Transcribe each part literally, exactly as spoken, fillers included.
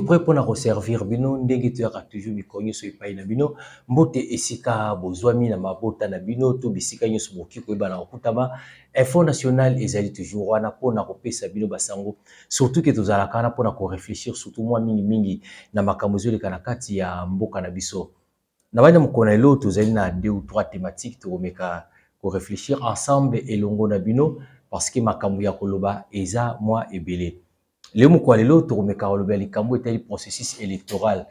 prêt pour nous servir bino ndenge tu as toujours bikonyo so ipai na bino mbote esika bozwami na mabota na bino to bisika nyoso boki ko bana okutama info national ezali toujours wana pona kopesa bino basango surtout que tozala kana pona ko réfléchir surtout moi mingi mingi na makambo zo le kana kati ya mboka na biso na bana mukona elo tozali na deux ou trois thématiques to meka ko réfléchir ensemble elongo na bino parce que makambo ya koloba eza moi ebele. Le mukwa lelo tokomeka oloba likambo etali processus électoral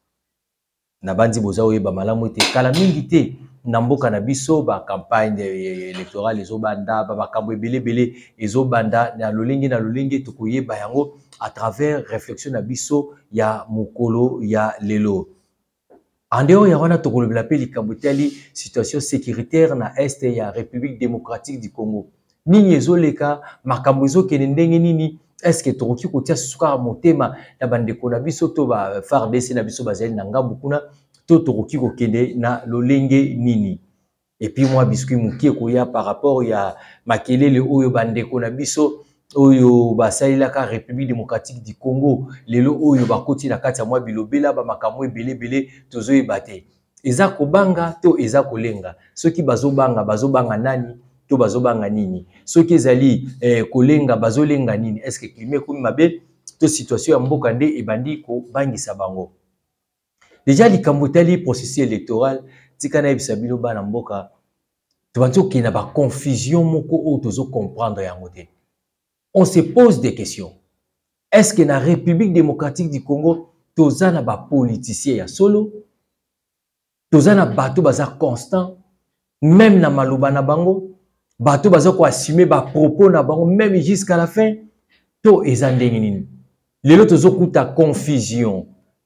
na bandi boza oyeba malamu ete kala mingi te na mboka na biso ba campagne électorale ezobanda ba makambo ebele bele ezobanda na lolingi na lolingi tokoyeba yango à travers réflexion na biso ya mukolo ya lelo. En dehors ya wana tokolobela pe likambo etali situation sécuritaire na est ya République démocratique du Congo. Nini ezoleka makambo ezokende ndenge nini? Est-ce que tokoki kotia suka motema na bandeko na biso to ba F A R D C na biso bazali na ngambu kuna to tokoki kokende na lolenge nini? Et puis moi biscuit mukie koya par rapport ya makelele oyo bandeko na biso oyo basalila ka République démocratique du Congo lelo oyo bakoti na kati ya mwa bilobela ba makambo ebele bele tozoyebate eza kobanga to eza kolenga soki bazobanga bazobanga nani to bazobanga nini soki ezali eh, kolenga bazolenga nini est-ce que climat komi mabe to situation ya mboka nde ebandi ko bangisa bango déjà likambo tali processus électoral tika na ebisa bino bana mboka to banzo ke na ba confusion moko o tozo comprendre yango te. On se pose des questions. Est-ce que la République démocratique du Congo toza na ba politicien ya solo toza na bato baza constant même na maloba na bango bato baza ko assumer ba propos na bango même jusqu'à la fin to ezandenge nini lelo tozo kuta confusion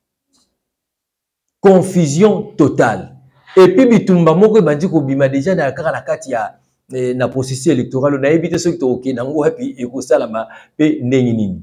confusion totale et puis bitumba moko bandi ko bima déjà na kaka na kati ya eh, na processus électoral na ebité soki to ok nango wapi ekosalama pe ndenge nini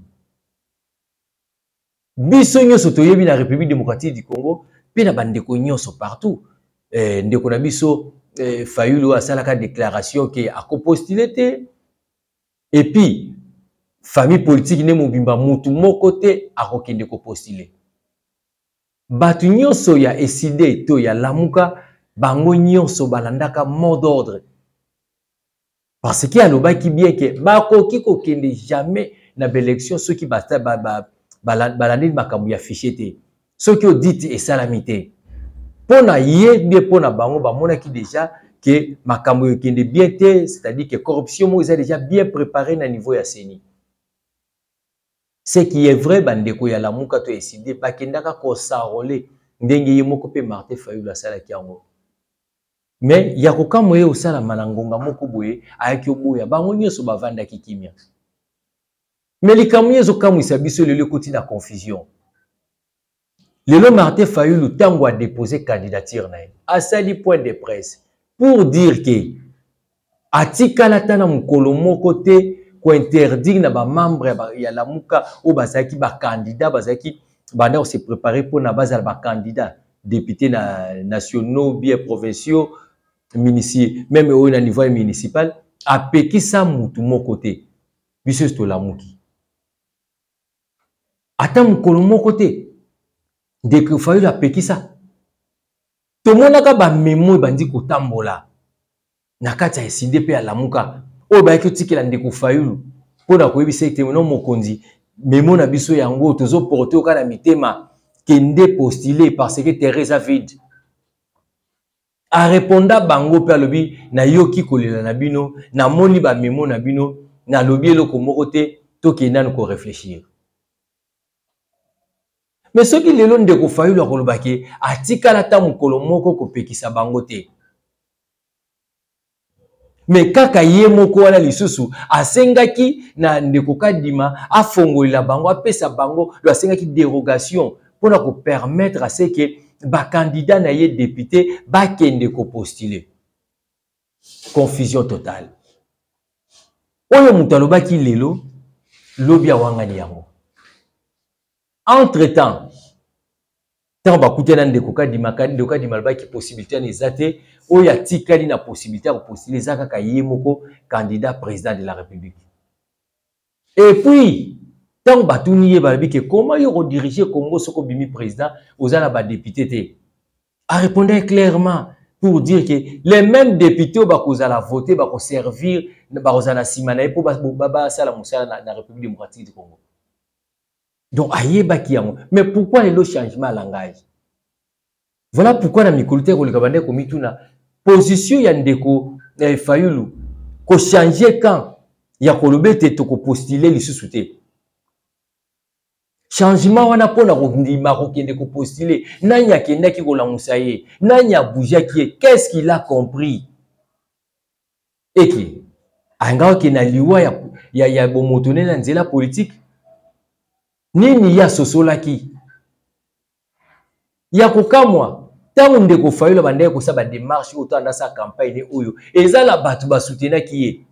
biso nyoso toyebi na République démocratique du Congo pe na bandeko nyoso partout eh, ndeko na biso Eh, Fayulu a salaka déclaration qui a postulé et puis famille politique ne mobimba mutu moko te a kokende ko postuler batu nyonso ya eside to ya lamuka bango nyonso balandaka mot d'ordre parce que alobaki bien que bakoki kokende jamais na élection ceux qui basta ba ba balandi makambo ya fichier te ceux qui dit et salamité pona ye bien pona bango ba mona ki déjà que makambo yokende bien te c'est-à-dire que corruption mo est déjà bien préparé na niveau ya seni ce qui est vrai bandeko ya lamuka to eside pa kendaka ko sarole ndenge ye moko pe Martin Fayulu la sala ki yango mais ya kokamo ye osala manangonga moko boye ayaki oboya bango nyoso bavanda ki kimia mais likambo yezo kamwisa biso lelo koti na confusion. Lelo Martin Fayulu tango a déposé candidature na a sali point de presse pour dire que atika la tana mukolo moko te ko interdire na ba membre ya la muka o bazaki ba candidat bazaki banda se préparer pour na bazal ba candidat député na nationaux bien provinciaux municipaux même au niveau municipal a pekisa mutu moko te biso to la muki ata mukolo moko te dès que Fayulu a péki ça. Tout le monde a ba mémo bandi ko tambola. Na kati ya S D P à lamuka. O ba ki tikela ndeko Fayulu. Pona ko yebisa ite no mokonzi. Mémo na biso yango tozo porter o kana mitema kende postuler parce que Teresa vide. A réponda bango pe alobi na yoki kolela na bino na moni ba mémo na bino na lobi eloko moko te to kenda ko réfléchir. Mais ce qui lelo ndeko Fayulu akolobaki atikala ta mukolo moko ko pekisa bango te. Mais kaka ye moko wana lisusu asengaki na ndeko Kadima afongolila bango apesa bango lo asengaki dérogation pour ko permettre à ce que ba candidat na ye député ba kende ko postuler. Confusion totale. Oyo mutu alobaki lelo lobi awangani yango. Entre-temps, tant ba kutena ndeko Kadima ndeko Kadima ba ki possibilité na ezate o ya tikali na possibilité de postuler zaka ka yemoko candidat président de la République. Et puis Tant Batouni et comment ils ont dirigé Congo ce qu'on bimi président aux ala députés a répondu clairement pour dire que les mêmes députés qui ont voté vont servir pour la simana pour la République démocratique du Congo. Donc aïe baki mais pourquoi le changement de langage? Voilà pourquoi la mikolite ko likabande ko mituna position ya ndeko eh, Fayulu ko changer quand ya kolobete to ko postuler lisusu te. Changement wana pona ko ndima ko kende ko postuler nanya kenda ki ko lamusa ye nanya bouger qui qu'est-ce qu'il a compris et qui anga ki na liwa ya ya, ya bomotone na nzela politique nini ya sosola ki ya kokamwa tant ndeko Fayulu bande ko sa ba démarche autant dans sa campagne oyo ezala batu ba soutenir qui est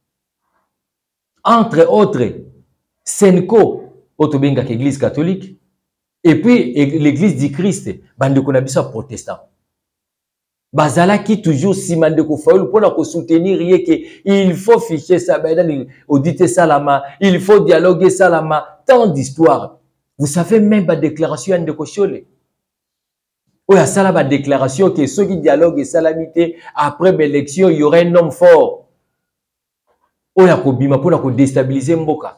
entre autres Senko Otobenga l'église catholique et puis l'église du Christ bande ko na biso protestant bazala qui toujours si mandeko Fayulu pour la soutenir que il faut ficher ça ben auditer salama il faut dialoguer salama tant d'histoire vous savez même ba déclaration de Kochole ou ya sala ba déclaration que ceux qui dialoguent et salamité après l'élection il y aurait un homme fort ou ya ko bima pour la ko déstabiliser mboka.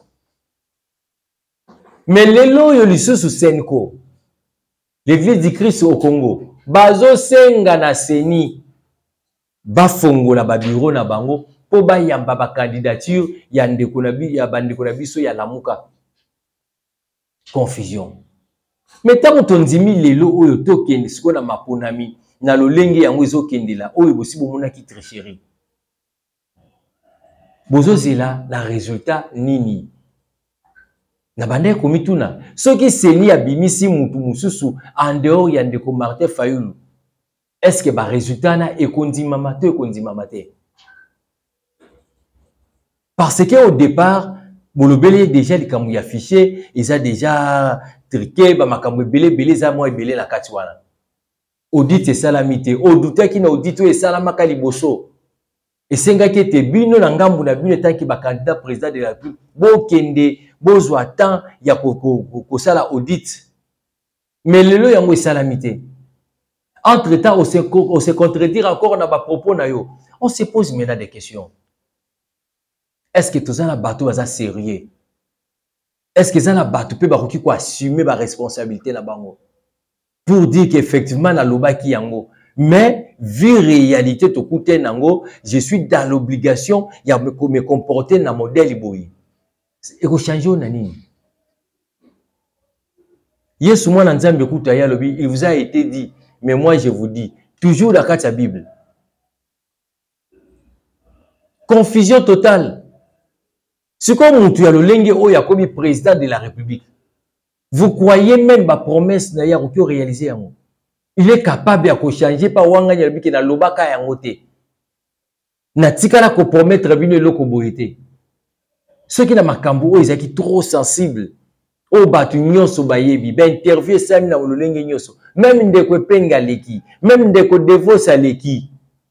Mais lelo yo lisusu Senko l'église du Christ au Congo bazo senga na seni bafongola ba bureau na bango po ba yamba ba candidature ya ndeko na bi ya bandeko na biso ya lamuka confusion. Mais tant que ndimi lelo oyo tokende siko na maponami na lolenge yango ezokendela oyo bosi bomona ki tricherie bozo zela la résultat nini na bande komituna soki seni ya bimisi mutu mususu en dehors ya ndeko Martin Fayulu est-ce que ba résultat na ekondima mate ekondima mate parce que au départ bolobele déjà likambu ya fichier ils a déjà triqué ba makambu belé belé za moi belé la kati wana audit et salamité audite ki na audit et salamaka liboso esenga ki te bino na ngambu na bino tanki ba candidat président de la République bo kende bozwa temps ya ko ko sala audit mais lelo yango e salamité entre temps on se on se contredire encore na ba propos na yo on se pose maintenant des questions. Est-ce que tout ça na bateau baza sérieux? Est-ce que ça na bateau peut ba ko ko assumer ba responsabilité na bango pour dire qu'effectivement na loba ki yango mais vu réalité to kute nango je suis dans l'obligation ya me, me comporter na modèle boyi et ko changer na nini Yesu mwana nzambe kuta ya lobi il vous a été dit mais moi je vous dis toujours dans la Bible confusion totale. C'est comme tu as le lenge o ya comme président de la République. Vous croyez même ma promesse na ya ko réaliser yango. Il est capable de changer par wanga ya biki na lobaka yango te. Na tikala ko promettre bino loko boyete. Ceux qui na makambo o ezaki trop sensible. O batu nyonso bayebi ba interview sami na le lenge nyonso. Même ndeko penga leki, même ndeko devosa leki.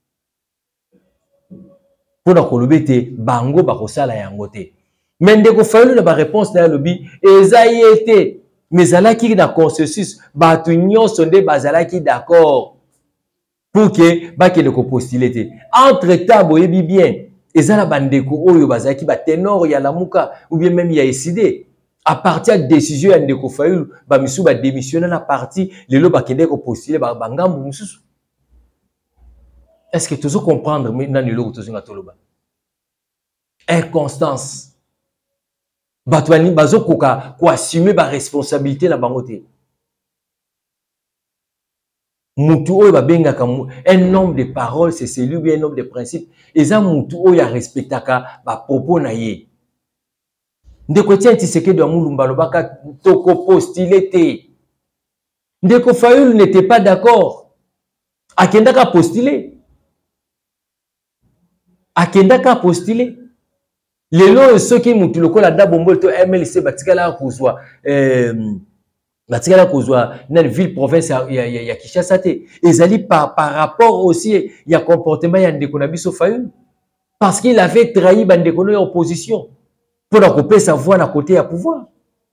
Pour la kolobete bango ba kosala yango te. Mais ndeko Fayulu na ba réponse na lobi ezayete mais alaki na consensus batu nyonso nde bazalaki d'accord pour que ba kende ko postuler te. Entre temps boyebi bien ezala bandeko oyo bazalaki ba ténor ya lamuka ou bien même ya eside à partir de décision ya ndeko Fayulu ba misu ba démissionner na parti lelo ba kende ko postuler ba bangambu mususu. Est-ce que tu veux comprendre maintenant le logo tozinga toloba? Inconstance. Batwani bazo koka ko assumer ba responsabilité na bangote. Mutu oyo ba benga comme un homme de parole, c'est celui bien un homme de principe. Eza mutu oyo ya respectaka ba propos na ye. Ndeko tienti seke de mulumba lobaka toko postuler te. Ndeko Fayulu n'était pas d'accord. Akendaka postuler. Akendaka postuler. Lelo ceux qui mutu lokola da bombo to M L C batikala kozwa euh batikala kozwa na ville province ya ya, ya Kinshasa te ezali par par rapport aussi ya comportement ya ndeko na biso Fayulu parce qu'il avait trahi bandeko na opposition pour la couper sa voix à côté à pouvoir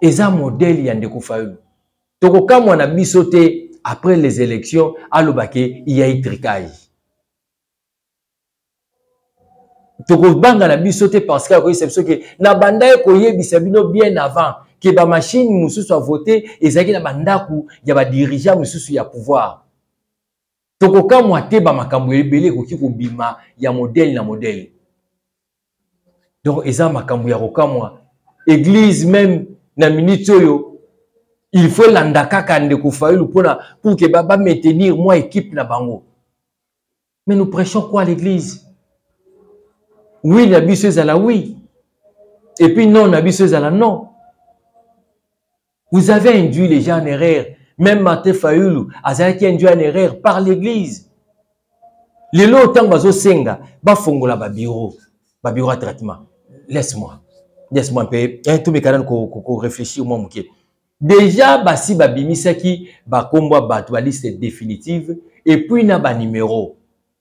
eza modèle ya Ndeko Fayulu. Toko kamwa na biso te après les élections alobake il y a eu tricage. Toko banga na biso te parce que ko c'est que na banda ko yebisa bino bien avant que ba machine mususu a voté ezaki na bandaku ya ba dirigeant mususu ya pouvoir. Toko kamwa te ba makambo ebele ko ki ko bima ya modèle na modèle. Donc eza makambo ya kokamwa église même na minute oyo il faut landaka ka Ndeko Fayulu pour que baba maintenir moi équipe na bango. Mais nous prêchons quoi à l'église? Oui, la bisseuse à la oui. Et puis non, la bisseuse à la non. Vous avez induit les gens en erreur. Même Martin Fayulu a été induit en erreur par l'église. Les lots autant bazo senga, ba fongola ba bureau, ba bureau à traitement. Laisse-moi. Laisse-moi un peu. Un tout mécanisme ko réfléchir moi mouké. Déjà basi ba bimisaki ba kombo ba liste définitive et puis na ba numéro.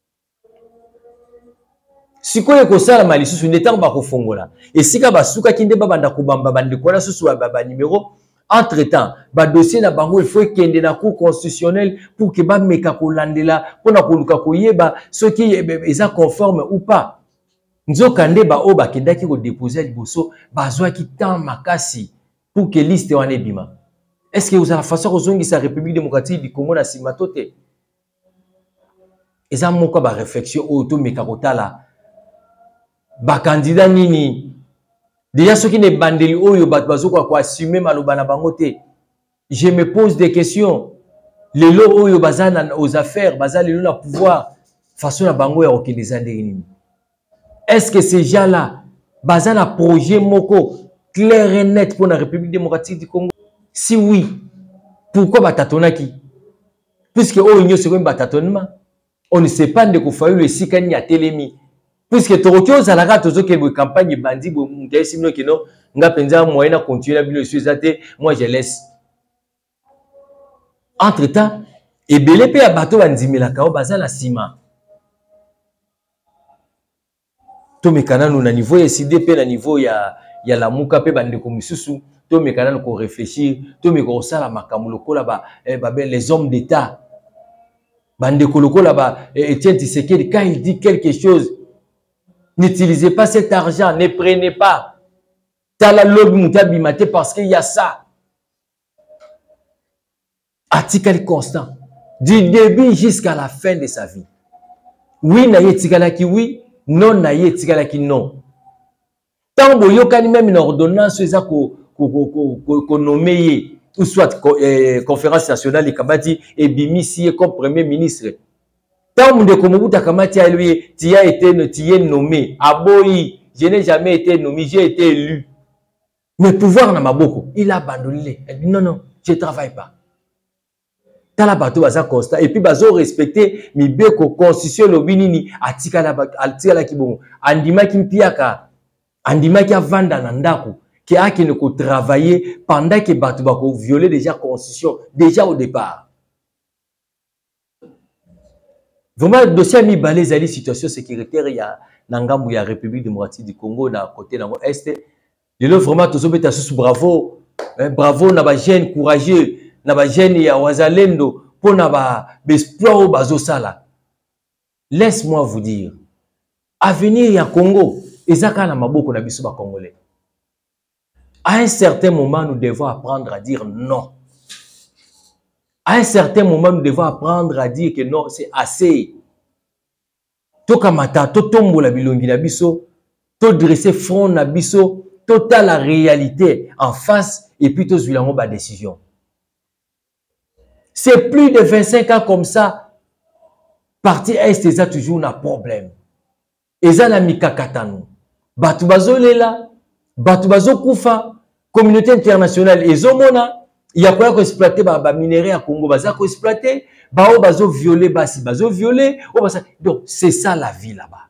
Si quoi que ça la malisusu n'étant pas kofongola et si ka basuka kinde ba banda kubamba bande kona susu ba ba numéro entre temps ba dossier na bango il faut kende na cour constitutionnel pour que ba meka ko landela pona ko luka ko yeba ce qui est conforme ou pas nzokande ba o ba kendaki ko déposer liboso bazwa ki tant makasi pour que liste wana ebima. Est-ce que vous avez la façon que sa République démocratique du Congo na simatote eza moko ba réflexion auto mekakotala ba candidat nini déjà ceux qui ne bandeli oyo bat bazoko ko assumer maloba na bango te. Je me pose des questions. Les lots oyo bazana aux affaires bazana les lots na pouvoir façon na bango ya okendeza nini. Est-ce que ces gens là bazana projet moko clair et net pour la République démocratique du Congo? Si oui, pourquoi batatonaki? Puisque oyo nyo sekoy batatonnement, on ne sait pas Ndeko Fayulu esikani ya telemi. Puisque Torokyo Zalaga tozo ke campagne bandi bo mutesi mino kino nga penza moyen à continuer bino suizate moi je laisse. Entre temps ebele pe ya bato bandimela kao bazala sima. To mekana nous na niveau ya S D P na niveau ya ya la muka pe bandeko misusu to mekana ko réfléchir to meko sala makambo lokola ba eh, ba les hommes d'état bandeko lokola ba Etienne Tshisekedi quand il dit quelque chose. N'utilisez pas cet argent, ne prenez pas. Tala lobby mutabimate parce qu'il y a ça. Article constant. Du début jusqu'à la fin de sa vie. Oui, na yetikalaki oui, non na yetikalaki non. Tant boyo kani même une ordonnance eza ko ko ko ko nommé ou soit conférence nationale et kabati et bimisi comme premier ministre. Tant que Mobutu Kamati a lui, tu as été nommé. Aboyi, je n'ai jamais été nommé, j'ai été élu. Mais pouvoir n'a pas beaucoup. Il a abandonné. Il dit non, non, je ne travaille pas. T'as la bateau à constat. Et puis, bazo respecter, mi beko constitution le binini, atika la atika la kibongo. Andima kimpiaka, andima ki avanda nandaku, qui a qui ne ko travailler pendant que bateau bako violer déjà constitution, déjà au départ. Vraiment, le dossier a mis balé à situation sécuritaire, il y a Nangambu, il y a République démocratique du Congo, à côté de l'Est. Et là, vraiment, tout ça, c'est bravo. Bravo, n'a pas jeune courageux, n'a pas jeune, il y a Wazalendo, pour n'a pas espoir au bazo sala. Laisse-moi vous dire, à venir, il y a Congo, et ça, quand on a beaucoup de Congolais. À un certain moment, nous devons apprendre à dire non. À un certain moment, nous devons apprendre à dire que non, c'est assez. Tokamata, to tombo la bilongi na biso, to dresser front na biso, total la réalité en face et puis to zuilango ba décision. C'est plus de vingt-cinq ans comme ça. Parti Est, ils ont toujours un problème. Ils ont un mikakatano. Batu bazo lela, batu bazo kufa, communauté internationale, ils ont mona. Il y a quoi qu'on exploiter ba minerai à Congo, baza qu'on exploiter, ba o bazo violer, basi bazo violer, o basa. Donc c'est ça la vie là-bas.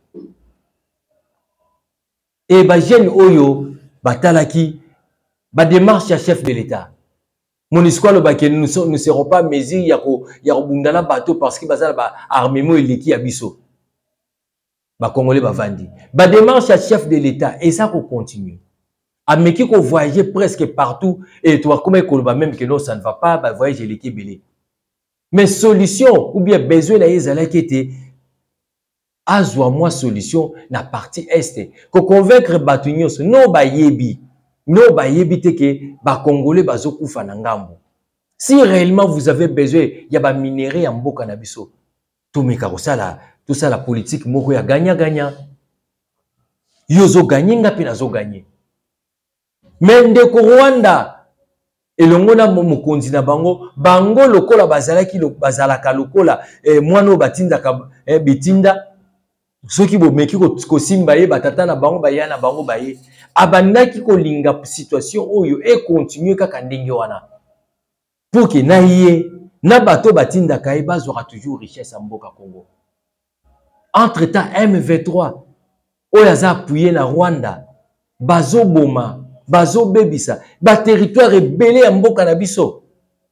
Et ba jeune oyo, ba talaki, ba démarche à chef de l'État. Mon histoire le baké nous ne serons pas mesures yako yako bundala bateau parce que baza ba armement eleki abiso. Ba Congolais ba vandi. Ba démarche à chef de l'État et ça qu'on continue. ameki ko voyager presque partout et toi comme koloba même que non ça ne va pas ba voyager l'équipe belé. Mais solution ou bien besoin na yezala qui était azwa moi solution na partie est ko convaincre batu nyonso no ba yebi no ba yebi te ke ba congolais bazo kufa na ngambo. Si réellement vous avez besoin ya ba minerai ya mboka na biso tout meka ko sala tout ça la politique moko ya gagna gagna yozo gagner ngapi nazo gagner. Mais ndeko Rwanda elongo na mokonzi na bango bango lokola bazalaki lo bazalaka lokola eh, mwana batinda ka eh, bitinda soki bo meki ko simba ye batata na bango baya na bango baye abandaki ko linga situation oyo e continue kaka ndenge wana pour que na ye na bato batinda kai bazwa toujours richesse mboka Congo. Entre temps M vingt-trois oyo za appuyé na Rwanda bazo boma bazo bebisa ba territoire ebele ya mboka na biso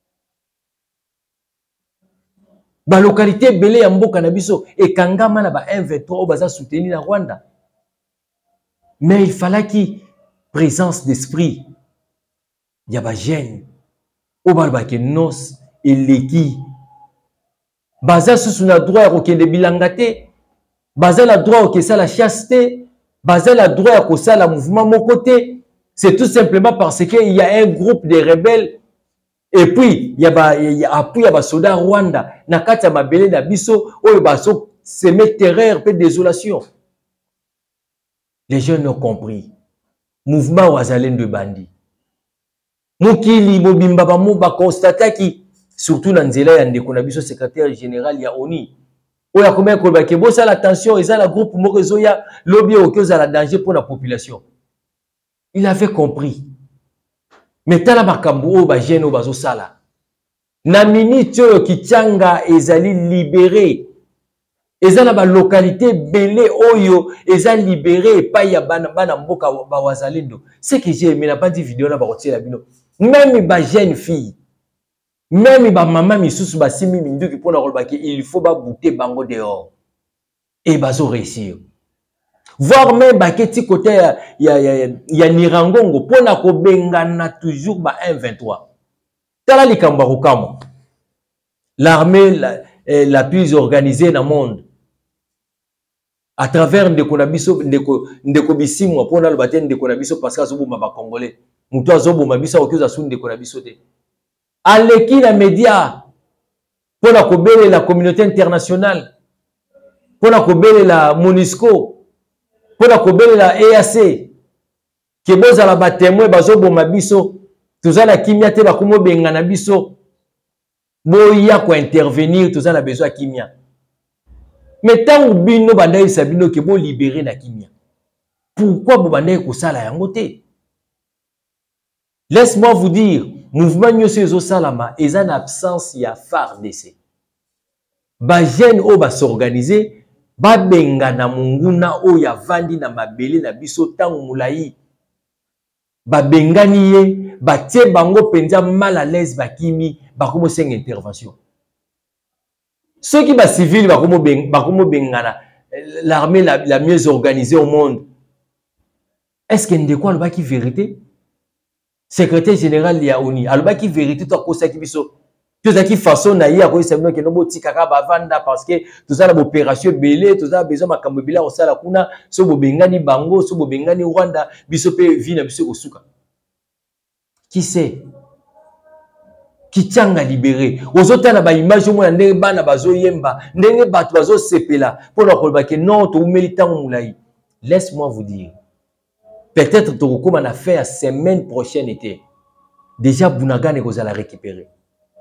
ba localité ebele ya mboka na biso ekangama na ba M vingt-trois baza soutenir na Rwanda. Mais il fallait qu'il présence d'esprit ya ba jeune o balba ke nos eleki baza susu na droit ya kokende bilanga te baza la droit ke ça la chasteté baza la droit ya ko sala mouvement moko te. C'est tout simplement parce qu'il y a un groupe de rebelles et puis il y a il y a appui à soldats Rwanda na kati ya mabele na biso oyo baso semer terreur et désolation. Les jeunes ont compris. Mouvement wazalendo de bandits. Mukili mobimba ba mo ba constata ki surtout na nzela ya ndeko na biso secrétaire général ya O N U. Oya combien ko ba ke bosa l'attention et ça la groupe moko zoya lobby okoza la danger pour la population. Il avait compris. Mais tala makambu o ba jeune o bazo sala. Na minute oyo Kichanga ezali libéré. Ezala ba localité belé oyo ezali libéré pa ya bana bana mboka ba wazalendo. Ce que j'ai aimé n'a pas dit vidéo na ba rotier la bino. Même ba jeune fille. Même ba maman misusu ba simi minduki pona rolbaki il faut ba bouter bango dehors. Et bazo réussir. Voir même baketi côté ya ya ya, ya Nirangongo pona ko bengana toujours ba M vingt-trois. Tala likamba kokamo. L'armée la, eh, la plus organisée dans le monde. À travers ndeko na biso ndeko ndeko bisimwa pona lo batene ndeko na biso parce que azoboma ba congolais. Muto azoboma biso okoza su ndeko na biso te. Aleki na média pona ko bele la communauté internationale. Pona ko bele la MONUSCO. Pour la kobele la E A C ke boza la ba témoin bazo boma biso toza la kimia te ba komo benga na biso boya ko intervenir toza la besoin kimia. Mais tant bino banda sabino ke bo libérer na kimia. Pourquoi bo banda ko sala yango te? Laisse-moi vous dire, mouvement nyoso ezo salama eza na absence ya F A R D C. Ba jeune o ba s'organiser ba benga na munguna o ya vandi na mabele na biso tangu mulai ba bengani ye ba tie bango penza mal à l'aise ba kimi ba komo senga intervention ceux qui ba civil ba komo beng ba komo bengana l'armée la, la mieux organisée au monde. Est-ce que ndeko alba ki vérité secrétaire général ya O N U alba ki vérité to ko sa ki biso tout ça qui façon na ya ko semble que no boti kaka ba vanda parce que tout ça la opération belé tout ça besoin makambo bila o sala kuna so bo bengani bango so bo bengani Rwanda biso pe vina biso osuka qui sait Kichanga libéré ozota na ba image mo na ndenge bana bazo yemba ndenge bato bazo sepela pour na kolba ke non to umeli tango mulai. Laisse-moi vous dire peut-être to kokoma na faire semaine prochaine été déjà Bunagana ko la récupérer.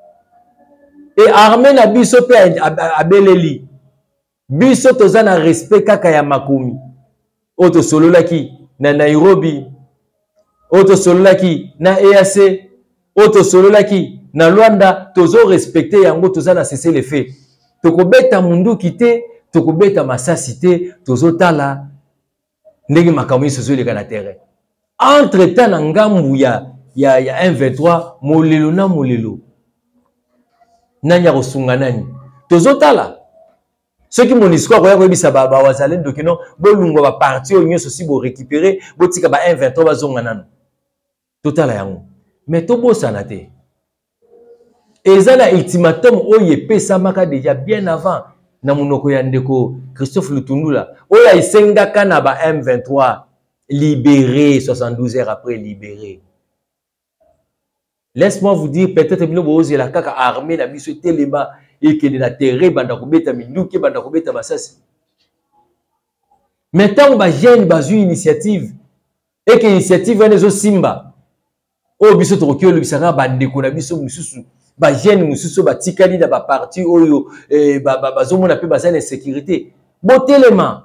Et armée na biso pe abeleli. Biso toza na respect kaka ya makomi. Oto sololaki na Nairobi. Oto sololaki na E A C. Oto sololaki na Luanda. Tozo respecter yango toza na cesser les faits. Toko beta mundu kite, toko beta masasi te, tozo tala ndenge makomi sozo le kana terrain. Entre temps na ngambu ya ya ya M vingt-trois molelo na molelo. Nanya kosunga nani tozotala ceux qui MONUSCO akoya koyebisa ba wazalendo kino bolungo ba parti o nyoso si bo récupérer botika ba M vingt-trois bazonga nano Total yango. Mais to bosana te. Eza na ultimatum oyo epesamaka déjà bien avant na monoko ya ndeko Christophe Lutundula. Oyo isengaka na ba M vingt-trois libéré soixante-douze heures après libéré. Laisse-moi vous dire, peut-être que vous la kaka armée na biso telema et que de la terre banda kobeta minduki banda kobeta basasi. Maintenant ba jeune bazu initiative et que initiative ene zo simba. O biso tokyo le bisanga bande ko na biso mususu ba jeune mususu ba tikali da ba parti oyo eh, ba ba bazo mona pe bazana insécurité. Bo telema.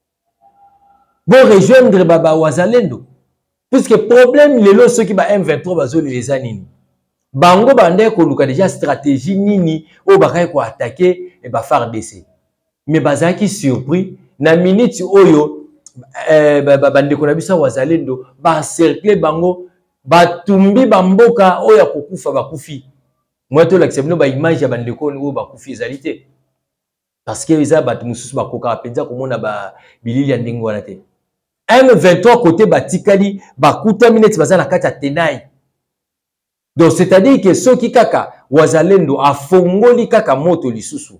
Bo rejoindre baba wazalendo. Puisque problème lelo ceux qui ba M vingt-trois bazo les anini. Bango bande ko luka déjà stratégie nini o bakay ko attaquer et ba F A R D C. Mais bazaki surpris na minute oyo eh, bande ko na bisa wazalendo ba cercle bango ba tumbi bamboka oya kokufa bakufi. Moi to l'accepte ba image ya bande ko o bakufi ezalité. Parce que eza bat mususu bakoka penza komona ba bilili ya ndingo wana te. M vingt-trois côté batikali bakuta minute bazana kata tenai. Donc c'est-à-dire que ceux qui kaka wazalendo afongoli kaka moto lisusu.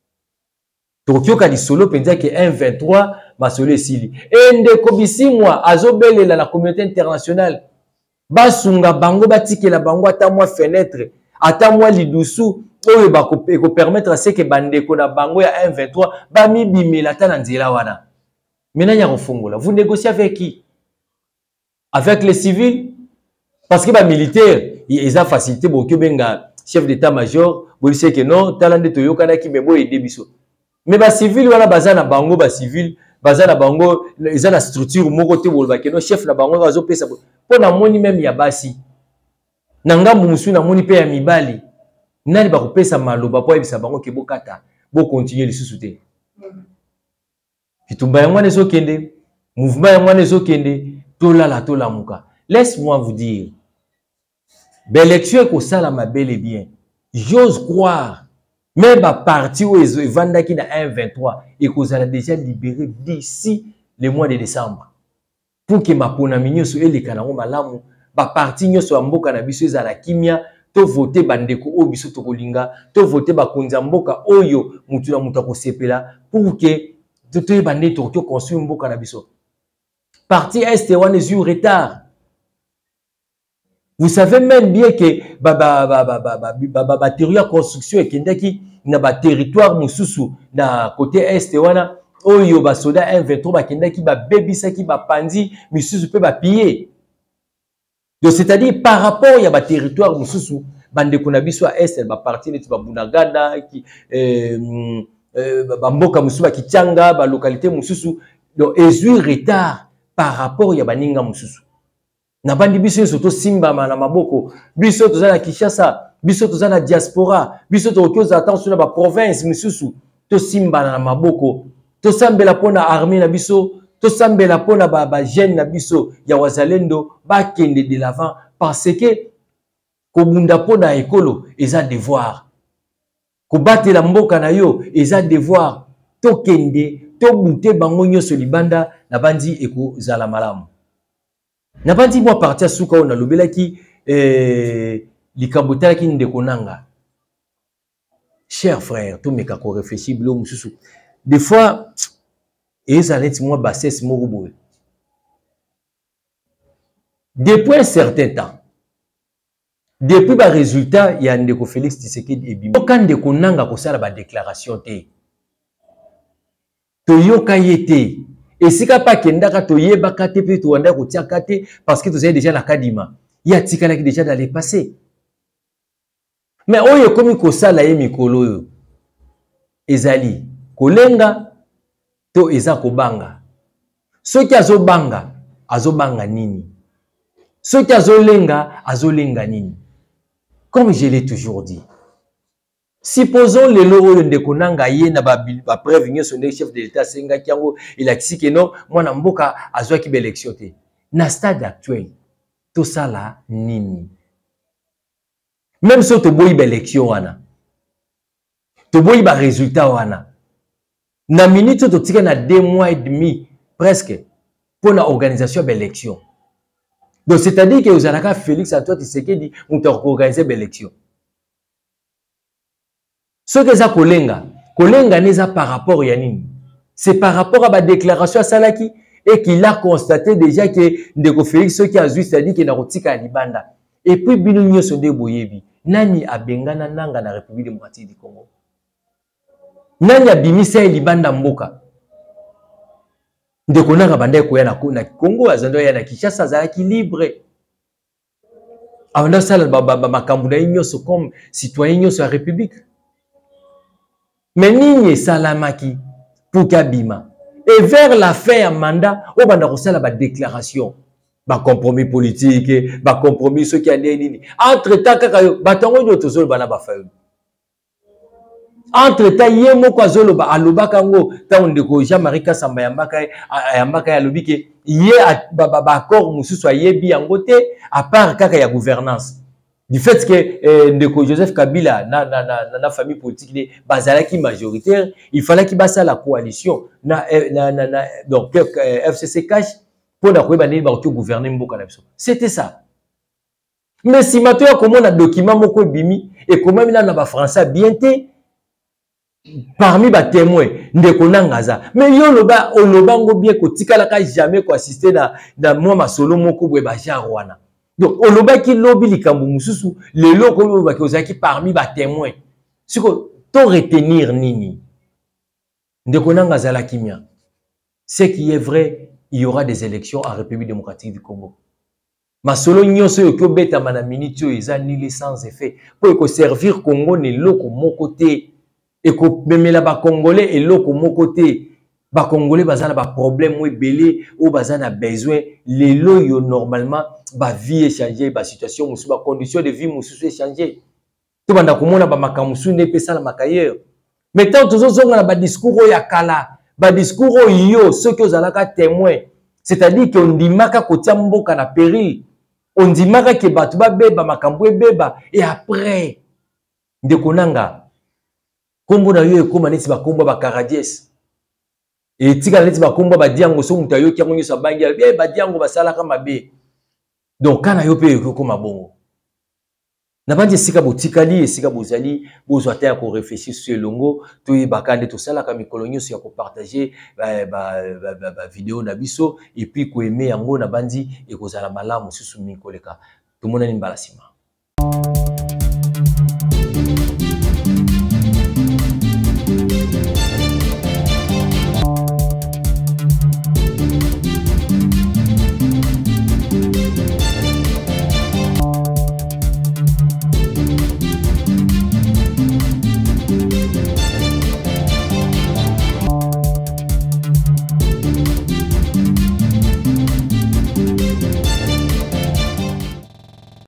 Tokyo ka di solo penza que M vingt-trois masolo esili. Et ndeko bisimwa azobelela la communauté internationale. Basunga bango batikela bango ata mwa fenêtre, ata mwa lidusu oyo ba ko permettre à ce que bandeko na bango ya M vingt-trois ba mi bimela ta na nzela wana. Maintenant ya kofungola. Vous négociez avec qui? Avec les civils? Parce que les militaires, ils ont facilité beaucoup benga chef d'état-major, vous savez que non, talent de toyokana qui me bo aider biso. Mais les civils wana bazana bango ba civil, bazana bango, ils ont la structure moko te bolba que non chef na bango bazo pesa. Po na moni même ya basi. Na ngambu musu na moni pe ya mibali. Nani ba ko pesa maloba po ebisa bango ke bokata, bo continuer le sous-souté. Kitumba yango nezo kende, mouvement yango nezo kende, tola la tola muka. Laisse-moi vous dire, l'élection est ça la bel et bien. J'ose croire, même la partie où ils vendent qui na M vingt-trois et qu'on a déjà libéré d'ici le mois de décembre. Pour que ma ponaminion soit les canards malamu, ba parti nyo soit mboka na biso za la kimia, to voter bandeko o biso to kolinga, to voter ba konza mboka oyo mutu na mutu ko sepela pour que tout est bandé to construire mboka na biso. Parti est wana est en retard. Vous savez même bien que ba ba ba ba ba ba ba ba matériaux construction et kendaki na ba territoire mususu na côté est wana oyo ba soda M vingt-trois ba kendaki ba bebisa ki ba pandi mususu pe ba piller. Donc c'est-à-dire par rapport ya ba territoire mususu bande ko na biso est ba parti net ba bunagada ki euh ba mboka mususu ba kichanga ba localité mususu donc ezu retard par rapport ya baninga mususu. Na bandi biso soto simba na maboko, biso tozana Kinshasa, biso tozana diaspora, biso tokyoza attention na ba province mususu, to simba na maboko, to sambela pona armée na biso, to sambela pona ba ba jeune na biso ya wazalendo ba kende de l'avant parce que ko bunda pona ekolo eza devoir. Ko batela mboka na yo eza devoir, to kende to bute bango nyoso libanda na bandi eko zala malamu. Na bandi moi partir suka on a lobela ki eh likabotala ki ndeko nanga. Cher frère, tout me kako réfléchir bilo mususu. Des fois et ça net moi bassesse mo rubo. Depuis un certain temps, depuis ba résultat ya ndeko Félix Tshisekedi ebimi. Quand ndeko nanga ko sala ba déclaration te. Toyoka yete. Et si ka pa kendaka to yeba kate pe to wanda ko tia kate parce que tu es déjà na kadima. Ya tikala ki déjà dans le passé. Mais oyo komi ko sala ye mikolo yo. Ezali kolenga to eza ko banga. Soki azo banga, azo banga nini? Soki azo lenga, azo lenga nini? Comme je l'ai toujours dit. Supposons le loro ndeko nanga ye na ba ba prévenir son chef de l'état senga kiango il a dit que non moi na mboka azwa ki élection te na stade actuel tout ça là nini même si to boyi ba élection wana to boyi ba résultat wana na minute to tika na deux mois et demi presque pour la organisation de l'élection Donc, c'est-à-dire que vous avez Félix Antoine Tshisekedi, vous avez organisé l'élection. Ce que ça kolenga, kolenga n'est par rapport à Yanini. C'est par rapport à la déclaration à Salaki et qu'il a constaté déjà que Ndeko Félix, ce qui a vu, c'est-à-dire qu'il a retiré à Libanda. Et puis, Bino Nyo Sonde Boyebi, Nani a bengana nanga na République démocratique du Congo. Nani a bimisa Libanda Mboka. Ndeko nanga banda koya na Congo, azando ya na Kinshasa, Zalaki libre. Avant ça, makambo na nyoso comme citoyen nyoso la République. Mais Nini Salamaki pour Kabima. Et vers la fin du mandat, on va faire la déclaration. Ba compromis politique, ba compromis ce qui a nini. Entre temps, batango nyo tozolo bana ba fa. Entre temps, yemo kwa zolo ba aloba kango, ta ondeko Jean-Marie Kasamba yambaka yambaka alobi ke yé ba ba accord mususu ayebi yango te à part kaka ya gouvernance. Du fait que euh, Ndeko Joseph Kabila, na, na, na, na famille politique, bazalaki majoritaire, il fallait qu'il basse la coalition. Na, na, na, na, donc, euh, F C C cash pour gouverner Mboka. C'était ça. Mais si maintenant, comment on a document Moko Bimi, et comment il y a un français bien té, parmi les témoins, Ndeko Nangaza. Mais yo loba, o loba ngo bien ko tikalaka jamais ko assister dans dans moi ma solo Moko Bweba Jarwana. Donc, on a qui lobby les Kamboumousou, les locaux qui parmi les témoins. Ce que tu retenir Nini, ce qui est vrai, il y aura des élections en République démocratique du Congo. Mais selon nous, ce que beta manaminitio, ils ont ni sans effet. Pour servir Congo, ne loko mon côté, et que même là-bas Congolais et loko mon côté. Ba Congolais bazana ba problème ou belé ou bazana besoin les lois normalement ba vie échanger ba situation musu ba condition de vie musu échanger to banda komona ba makamusu ne pesa la makayer mais tant tous zonga na ba discours ya kala ba discours yo ceux que zalaka témoin c'est-à-dire que on dimaka kotia mboka na péril on dimaka ke batu ba beba makambo beba et après ndekonanga kombo na yo ekoma neti ba kombo ba karadies. Et tika leti ba komba ba diango so muta yo kiango nyosa bangi ya ba diango ba sala kama be. Donc kana yo pe ko koma bongo. Na bandi sika botikali et sika bozali bozwa ta ko réfléchir sur longo to y bakande to sala ka mikolo nyoso ya ko partager ba ba ba, ba vidéo na biso et puis ko aimer yango na bandi et ko zala malamu susu mikoleka. Tout monde ni mbala sima.